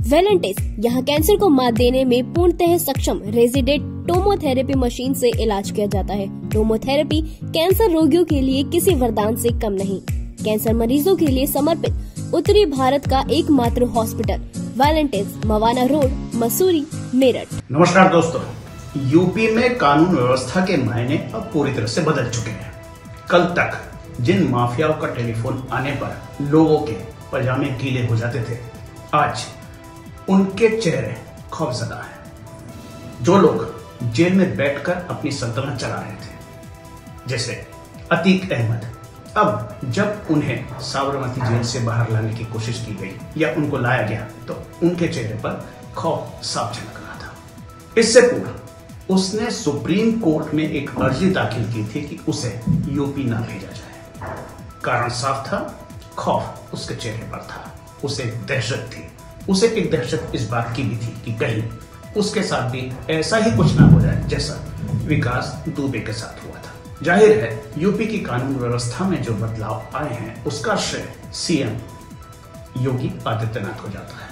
Valentis यहाँ cancer को मात देने में पूर्णतः सक्षम रेजिडेंट टोमोथेरेपी मशीन से इलाज किया जाता है। टोमोथेरेपी कैंसर रोगियों के लिए किसी वरदान से कम नहीं। कैंसर मरीजों के लिए समर्पित उत्तरी भारत का एकमात्र hospital Valentis, Mawana road, Masuri, Meerut. नमस्कार दोस्तों, यूपी में कानून व्यवस्था के मायने अब पूरी तरह से बदल चुके हैं। कल तक जिन माफियाओं का टेलीफोन आने पर लोगों के पजामे गीले हो जाते थे, आज उनके चेहरे खौफजदा हैं। जो लोग जेल में बैठकर अपनी सल्तनत चला रहे थे, जैसे अतीक अहमद, अब जब उन्हें साबरमती जेल से बाहर लाने की कोशिश की गई या उनको लाया गया तो उनके चेहरे पर खौफ साफ झलक रहा था। इससे पूर्व उसने सुप्रीम कोर्ट में एक अर्जी दाखिल की थी कि उसे यूपी ना भेजा जाए। कारण साफ था, खौफ उसके चेहरे पर था, उसे दहशत थी। उसे एक दहशत इस बात की भी थी कि कहीं उसके साथ भी ऐसा ही कुछ ना हो जाए जैसा विकास दुबे के साथ हुआ था। जाहिर है, यूपी की कानून व्यवस्था में जो बदलाव आए हैं उसका श्रेय सीएम योगी आदित्यनाथ को जाता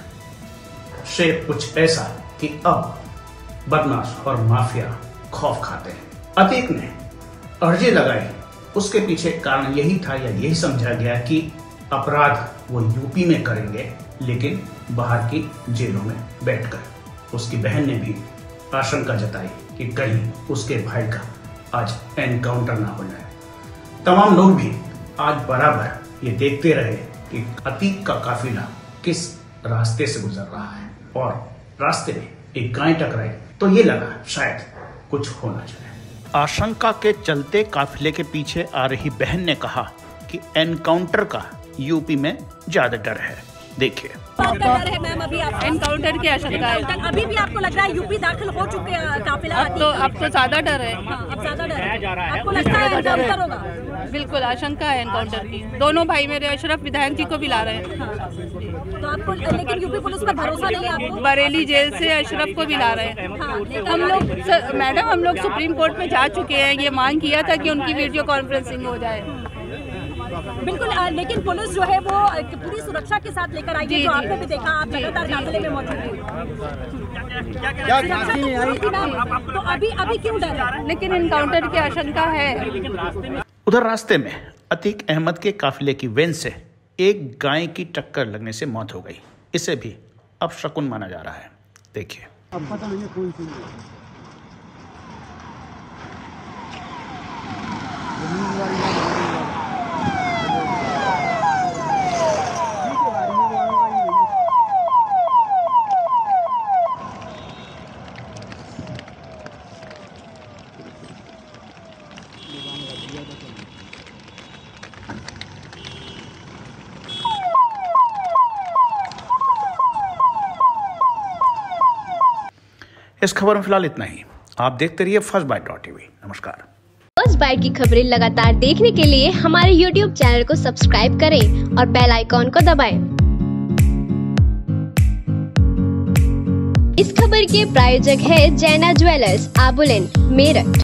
है। श्रेय कुछ ऐसा कि अब बदमाश और माफिया खौफ खाते हैं। अतीक ने अर्जी लगाई, उसके पीछे कारण यही था या यही समझा गया कि अपराध वो यूपी में करेंगे, लेकिन बाहर की जेलों में बैठकर। उसकी बहन ने भी आशंका जताई कि कहीं उसके भाई का आज एनकाउंटर ना हो जाए। तमाम लोग भी आज बराबर ये देखते रहे कि अतीक का काफिला किस रास्ते से गुजर रहा है, और रास्ते में एक गाय टकराई तो ये लगा शायद कुछ होना चाहिए। आशंका के चलते काफिले के पीछे आ रही बहन ने कहा कि एनकाउंटर का यूपी में ज्यादा डर है। देखिए, डर है मैम, अभी आप एनकाउंटर की आशंका है। अभी भी आपको लग रहा है यूपी दाखिल हो चुके हैं काफिला? अब तो ज्यादा डर है। अब ज्यादा डर है। आपको लगता है एनकाउंटर होगा? बिल्कुल आशंका है एनकाउंटर की। दोनों भाई मेरे अशरफ विधायक जी को भी ला रहे हैं। तो आपको लेकिन यूपी पुलिस पर भरोसा नहीं है आपको? बरेली जेल से अशरफ को भी ला रहे हैं। हम लोग मैडम, हम लोग सुप्रीम कोर्ट में जा चुके हैं। ये मांग किया था कि उनकी वीडियो कॉन्फ्रेंसिंग हो जाए। बिल्कुल, लेकिन पुलिस जो है वो पूरी सुरक्षा के साथ लेकर आई है। जो आपने भी देखा, आप लगातार काफिले में मौजूद हैं। तो अभी क्यों डर है? लेकिन एनकाउंटर की आशंका है। उधर रास्ते में अतीक अहमद के काफिले की वैन से एक गाय की टक्कर लगने से मौत हो गई। इसे भी अब शकुन माना जा रहा है। देखिए, अब पता नहीं कौन सी इस खबर में फिलहाल इतना ही। आप देखते रहिए फर्स्टबाइट.टीवी। नमस्कार। फर्स्ट बाइट की खबरें लगातार देखने के लिए हमारे YouTube चैनल को सब्सक्राइब करें और बेल आइकॉन को दबाएं। इस खबर के प्रायोजक है जैना ज्वेलर्स, आबुलेन, मेरठ।